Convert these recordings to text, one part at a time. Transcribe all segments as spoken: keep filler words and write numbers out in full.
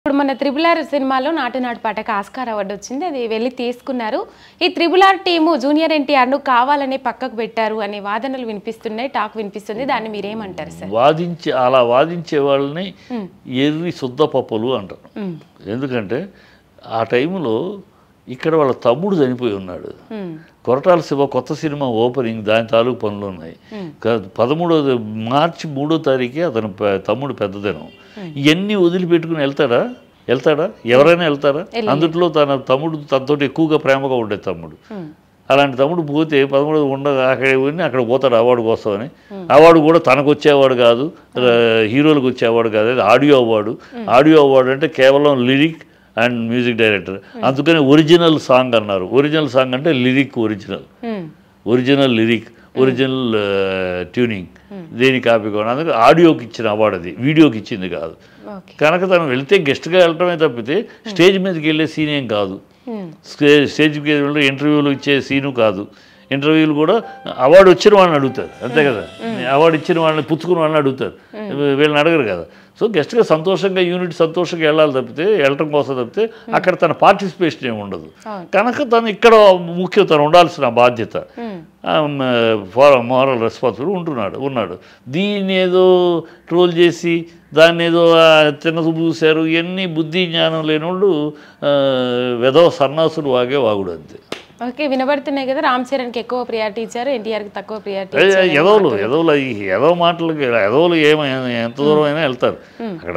ఇప్పుడు మన triple R సినిమాలో నాటునాటు పాటకు ఆస్కార్ అవార్డు వచ్చింది. అది వెళ్ళి తీసుకున్నారు. ఈ triple R team junior NTR ను కావాలనే పక్కకు పెట్టారు అనే వాదనలు వినిపిస్తున్నాయి, టాక్ వినిపిస్తుంది. దాన్ని మీరేమంటారు సార్? వాదించే అలా వాదించే వాళ్ళని ఎర్రి శుద్ధ పప్పులు అంటారు. ఎందుకంటే ఆ టైంలో ఇక్కడ వాళ్ళ తమ్ముడు చనిపోయి ఉన్నాడు. కొరటాల శివ కొత్త సినిమా ఓపెనింగ్, దాని తాలూకు పనులు ఉన్నాయి. పదమూడో మార్చి మూడో తారీఖే అతను తమ్ముడు పెద్దదనం. ఇవన్నీ వదిలిపెట్టుకుని వెళ్తాడా వెళ్తాడా ఎవరైనా వెళ్తారా? అందుట్లో తన తమ్ముడు తనతో ఎక్కువగా ప్రేమగా ఉండే తమ్ముడు. అలాంటి తమ్ముడు పోతే పదమూడు ఉండగా అక్కడ పోయి అక్కడ పోతాడు అవార్డు కోసమని. అవార్డు కూడా తనకు వచ్చేవాడు కాదు, హీరోలకు వచ్చేవాడు కాదు, అది ఆడియో అవార్డు. ఆడియో అవార్డు అంటే కేవలం లిరిక్ అండ్ మ్యూజిక్ డైరెక్టర్. అందుకని ఒరిజినల్ సాంగ్ అన్నారు. ఒరిజినల్ సాంగ్ అంటే lyric original, original lyric, original tuning, దేని కాపీ కూడా. అందుకే ఆడియోకి ఇచ్చిన అవార్డు, అది వీడియోకి ఇచ్చింది కాదు. కనుక తను వెళ్తే గెస్ట్గా వెళ్ళటమే తప్పితే స్టేజ్ మీదకి వెళ్ళే సీన్ ఏం కాదు. స్టేజ్ స్టేజ్కి వెళ్ళే ఇంటర్వ్యూలు ఇచ్చే సీను కాదు. ఇంటర్వ్యూలు కూడా అవార్డు వచ్చిన వాళ్ళని అడుగుతారు, అంతే కదా. అవార్డు ఇచ్చిన వాళ్ళని పుచ్చుకున్న వాళ్ళని అడుగుతారు, వీళ్ళని అడగరు కదా. సో గెస్ట్గా సంతోషంగా యూనిట్ సంతోషంగా వెళ్ళాలి తప్పితే, వెళ్ళటం కోసం తప్పితే అక్కడ తన పార్టిసిపేషన్ ఏమి ఉండదు. కనుక తను ఇక్కడ ముఖ్యం, తను ఉండాల్సిన బాధ్యత, మోరల్ రెస్పాన్సిబుల్ ఉంటున్నాడు ఉన్నాడు దీన్ని ఏదో ట్రోల్ చేసి దాన్ని ఏదో చిన్న చూపు చూశారు. ఇవన్నీ బుద్ధి జ్ఞానం లేని వాళ్ళు వెధవ సన్నాసులు వాగే వాగుడు అంతే. ఓకే, వినబడుతున్నాయి కదా. రామ్ చరణ్కి ఎక్కువ ప్రియారిటీ ఇచ్చారు, ఎన్టీఆర్కి తక్కువ ప్రియారిటీ. ఎదవలు ఎదవలు ఈ ఎదవ మాటలకి ఎదవలు ఏమైనా ఎంత దూరం అయినా వెళ్తారు. అక్కడ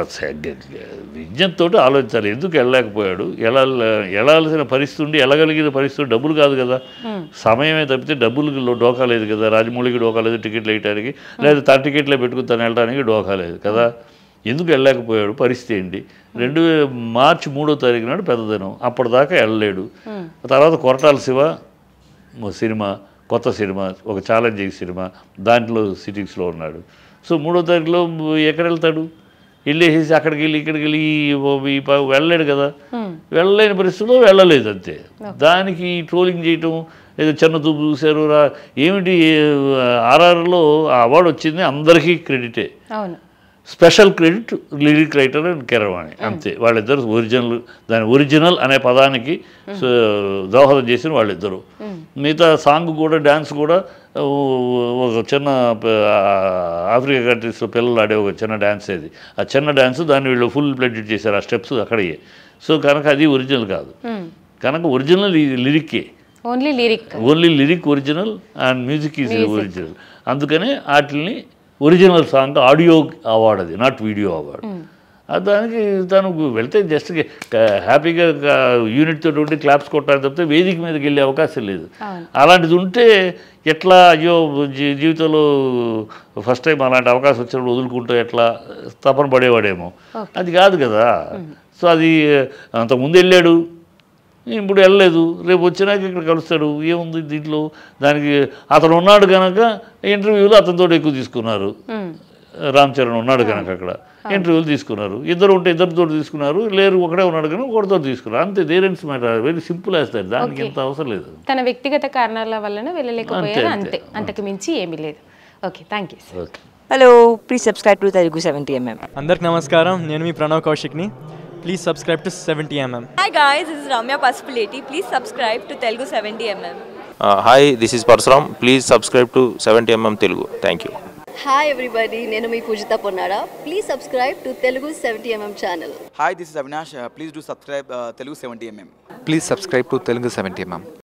విజ్ఞతతో ఆలోచించాలి. ఎందుకు వెళ్ళలేకపోయాడు, ఎలా వెళ్ళాల్సిన పరిస్థితి ఉండి వెళ్ళగలిగిన పరిస్థితి డబ్బులు కాదు కదా, సమయమే తప్పితే డబ్బులు డోకా లేదు కదా. రాజమౌళికి డోకా లేదు టికెట్లు వేయడానికి, లేదా తన టికెట్లే పెట్టుకుని తను వెళ్ళడానికి డోకా లేదు కదా. ఎందుకు వెళ్ళలేకపోయాడు, పరిస్థితి ఏంటి? రెండు మార్చి మూడో తారీఖు నాడు పెద్దదనం, అప్పటిదాకా వెళ్ళలేడు. తర్వాత కొరటాల శివ సినిమా, కొత్త సినిమా, ఒక ఛాలెంజింగ్ సినిమా, దాంట్లో సిట్టింగ్స్లో ఉన్నాడు. సో మూడో తారీఖులో ఎక్కడ వెళ్తాడు? వెళ్ళేసి అక్కడికి వెళ్ళి ఇక్కడికి వెళ్ళి వెళ్ళలేడు కదా. వెళ్ళలేని పరిస్థితుల్లో వెళ్ళలేదు అంతే. దానికి ట్రోలింగ్ చేయటం, ఏదో చిన్న చూపు చూశారు రా ఏమిటి. ఆర్ఆర్లో ఆ అవార్డు వచ్చింది అందరికీ క్రెడిటే. Special credit lyric writer and Keeravani, అంతే. వాళ్ళిద్దరు ఒరిజినల్, దాని ఒరిజినల్ అనే పదానికి దోహదం చేసిన వాళ్ళిద్దరు. మిగతా సాంగ్ కూడా డ్యాన్స్ కూడా ఒక చిన్న ఆఫ్రికా కంట్రీస్లో పిల్లలు ఆడే ఒక చిన్న డ్యాన్స్ ఏది, ఆ చిన్న డ్యాన్స్ దాన్ని వీళ్ళు ఫుల్ ప్లేటెడ్ చేశారు, ఆ స్టెప్స్ అక్కడే. సో కనుక అది ఒరిజినల్ కాదు. కనుక ఒరిజినల్ లిరిక్కే, only lyric, only lyric original and music is original. అందుకనే వాటిని ఒరిజినల్ సాంగ్ ఆడియో అవార్డు, అది నాట్ వీడియో అవార్డు. దానికి తను వెళ్తే జస్ట్ హ్యాపీగా యూనిట్ తోటి ఉండి క్లాప్స్ కొట్టాలని తప్పితే వేదిక మీదకి వెళ్ళే అవకాశం లేదు. అలాంటిది ఉంటే ఎట్లా, అయ్యో జీవితంలో ఫస్ట్ టైం అలాంటి అవకాశం వచ్చినప్పుడు వదులుకుంటూ ఎట్లా తపన పడేవాడేమో, అది కాదు కదా. సో అది అంతకుముందు వెళ్ళాడు, ఇప్పుడు వెళ్ళలేదు, రేపు వచ్చినాక ఇక్కడ కలుస్తాడు. ఏముంది దీంట్లో? దానికి అతను ఉన్నాడు కనుక ఇంటర్వ్యూలు అతనితో ఎక్కువ తీసుకున్నారు. రామ్ చరణ్ ఉన్నాడు కనుక అక్కడ ఇంటర్వ్యూలు తీసుకున్నారు. ఇద్దరు ఉంటే ఇద్దరితో తీసుకున్నారు, లేరు ఒకడే ఉన్నాడు కనుక ఒకటితో తీసుకున్నారు, అంతే. దేరెన్స్ మ్యాటర్, వెరీ సింపుల్ వేస్తారు, దానికి ఎంత అవసరం లేదు. తన వ్యక్తిగత కారణాల వలన వెళ్ళలేకపోయారు, అంతే, అంతకు మించి ఏమీ లేదు. Okay, thank you. Hello, please subscribe to Telugu seventy MM. అందరికి నమస్కారం, నేను మీ Pranav కౌశిక్ని. Please subscribe to seventy M M. Hi guys, this is Ramya Pasupuleti. Please subscribe to Telugu seventy M M. Uh, hi, this is Parsuram. Please subscribe to seventy M M Telugu. Thank you. Hi everybody, nenu mee Pujita Ponnada. Please subscribe to Telugu seventy M M channel. Hi, this is Avinash. Uh, please do subscribe uh, Telugu seventy M M. Please subscribe to Telugu seventy M M.